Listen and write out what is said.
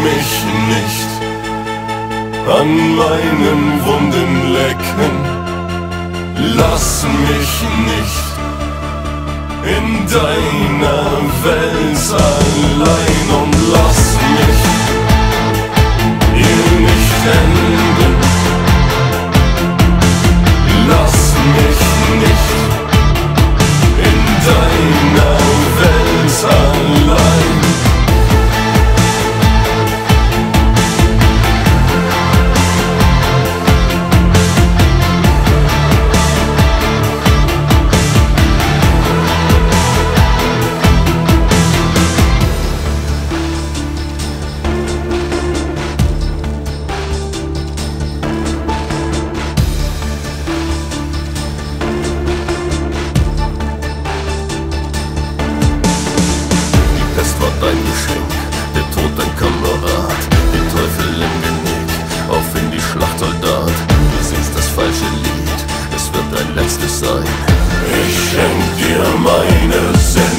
mich nicht an meinen Wunden lecken. Lass mich nicht in deiner Welt allein und lass mich hier nicht enden. Lass mich nicht in deiner Welt allein. Dein Geschenk, der Tod dein Kamerad, den Teufel im Genick, auf in die Schlacht, Soldat. Du singst das falsche Lied, es wird dein letztes sein. Ich schenk dir meine Sinn.